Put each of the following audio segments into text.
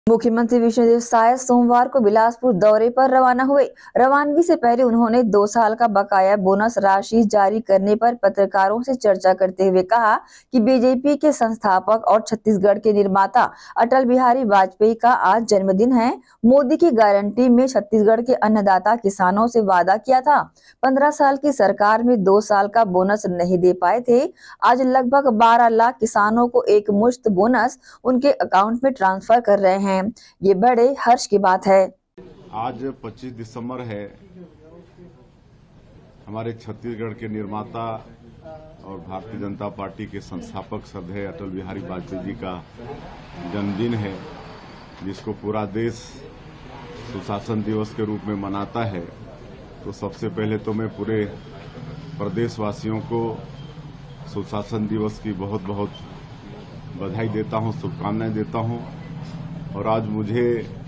मुख्यमंत्री विष्णुदेव साय सोमवार को बिलासपुर दौरे पर रवाना हुए। रवानगी से पहले उन्होंने 2 साल का बकाया बोनस राशि जारी करने पर पत्रकारों से चर्चा करते हुए कहा कि बीजेपी के संस्थापक और छत्तीसगढ़ के निर्माता अटल बिहारी वाजपेयी का आज जन्मदिन है। मोदी की गारंटी में छत्तीसगढ़ के अन्नदाता किसानों से वादा किया था। 15 साल की सरकार में 2 साल का बोनस नहीं दे पाए थे। आज लगभग 12 लाख किसानों को एक मुश्त बोनस उनके अकाउंट में ट्रांसफर कर रहे हैं। ये बड़े हर्ष की बात है। आज 25 दिसंबर है। हमारे छत्तीसगढ़ के निर्माता और भारतीय जनता पार्टी के संस्थापक श्रद्धेय अटल बिहारी वाजपेयी जी का जन्मदिन है, जिसको पूरा देश सुशासन दिवस के रूप में मनाता है। तो सबसे पहले तो मैं पूरे प्रदेशवासियों को सुशासन दिवस की बहुत बहुत बधाई देता हूं, शुभकामनाएं देता हूं। और आज मुझे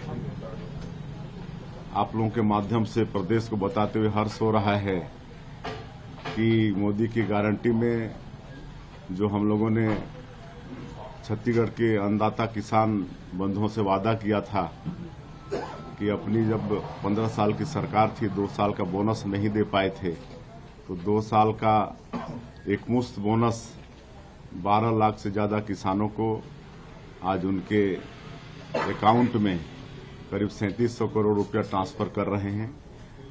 आप लोगों के माध्यम से प्रदेश को बताते हुए हर्ष हो रहा है कि मोदी की गारंटी में जो हम लोगों ने छत्तीसगढ़ के अन्नदाता किसान बंधुओं से वादा किया था कि अपनी जब 15 साल की सरकार थी, 2 साल का बोनस नहीं दे पाए थे, तो 2 साल का एक मुश्त बोनस 12 लाख से ज्यादा किसानों को आज उनके अकाउंट में करीब 3700 करोड़ रुपया ट्रांसफर कर रहे हैं।